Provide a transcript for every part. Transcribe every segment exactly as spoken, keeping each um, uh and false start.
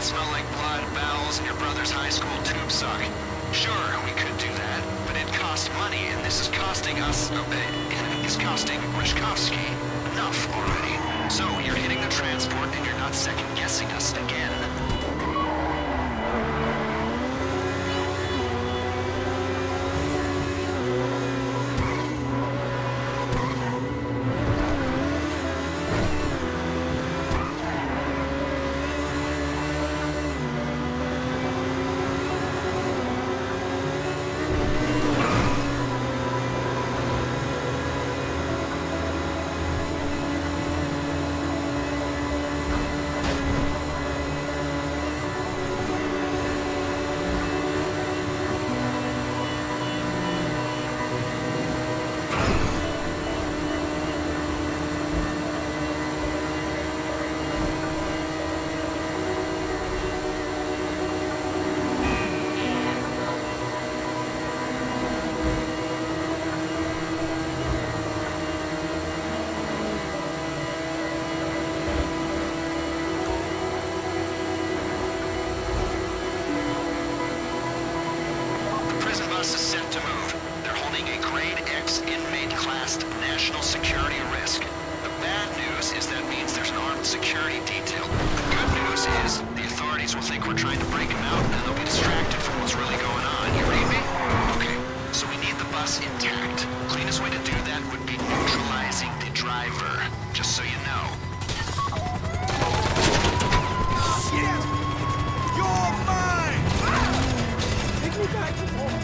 smell like blood, bowels, and your brother's high school tube sock. Sure, we could do that, but it costs money, and this is costing us... Uh, it is costing Rishkovsky enough already. So, you're hitting the transport, and you're not second-guessing us again. Is set to move. They're holding a grade X inmate classed national security risk. The bad news is that means there's an armed security detail. The good news is the authorities will think we're trying to break them out and they'll be distracted from what's really going on. You read me? Okay, so we need the bus intact. Cleanest way to do that would be neutralizing the driver, just so you know. Shit! You're mine! Take me back to home.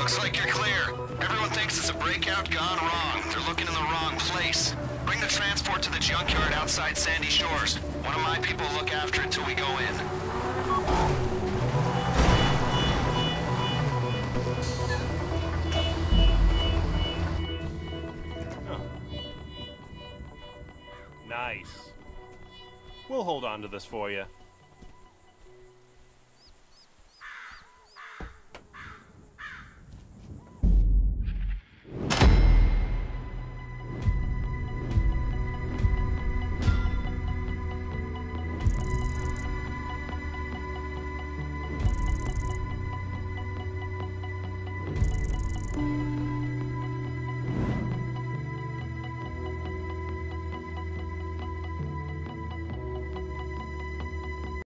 Looks like you're clear. Everyone thinks it's a breakout gone wrong. They're looking in the wrong place. Bring the transport to the junkyard outside Sandy Shores. One of my people will look after it till we go in. Nice. We'll hold on to this for you.